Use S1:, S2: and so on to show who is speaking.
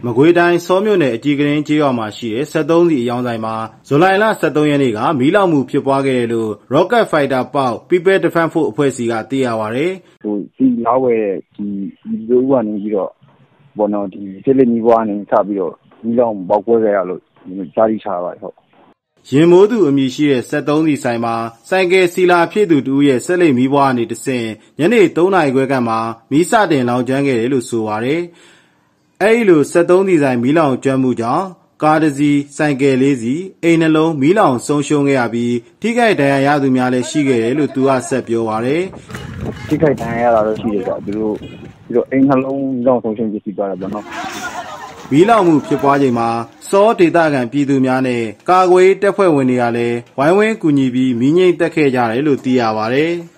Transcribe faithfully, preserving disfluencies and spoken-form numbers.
S1: မကွေးတိုင်းစောမြို့နယ်အကြီးကရင်းကျေးရွာမှာရှိတဲ့စက်သုံးဆီအယောင်ဆိုင်မှာဇူလိုင်လဆယ့်သုံးရက်နေ့ကမီးလောင်မှုဖြစ်ပွားခဲ့တယ်လို့ Rocket Fighter ပေါက် People Defense Force အဖွဲ့စီကသိရပါတယ်
S2: ။ဟိုစီလောက်ဝဲဒီဒီလိုကနေပြီးတော့ဘောနော်ဒီစစ်လက်မီးပွားနေစပြီးတော့မီးလောင်ပေါက်ကွဲခဲ့ရလို့ကြားသိချပါတယ်ဟုတ်
S1: ရင်မိုးသူအမည်ရှိတဲ့စက်သုံးဆီဆိုင်မှာဆိုင်ကယ်စီလာဖြစ်သူတူရဲ့ဆက်လက်မီးပွားကနေတဆင့်ညနေသုံးနာရီခွဲခန့်မှာမီးစတင်လောင်ကျွမ်းခဲ့တယ်လို့ဆိုပါတယ်။အဲဒီလိုစက်သုံးဆီဆိုင်မီးလောင်ကျွမ်းမှုကြောင့်ကားတစ်စီးဆိုင်ကယ်လေးစီးအိမ်နှလုံးမီးလောင်ဆုံးရှုံးခဲ့ရပြီးထိခိုက်ဒဏ်ရာရသူများလည်းရှိခဲ့တယ်လို့သူကဆက်ပြောပါတယ်
S2: ။ထိခိုက်ဒဏ်ရာရတာတော့ရှိတယ်ကြာသူတို့ပြီးတော့အိမ်နှလုံးလောင်ဆုံးရှုံးပစ္စည်းသွားတယ်ပေါ့နော်။
S1: မီးလောင်မှုဖြစ်ပွားချိန်မှာစောဒေသခံပြည်သူများနဲ့ကာကွယ်တပ်ဖွဲ့ဝင်တွေကလည်းဝိုင်းဝန်းကူညီပြီးမီးငြိမ်းတက်ခဲ့ကြတယ်လို့သိရပါတယ်။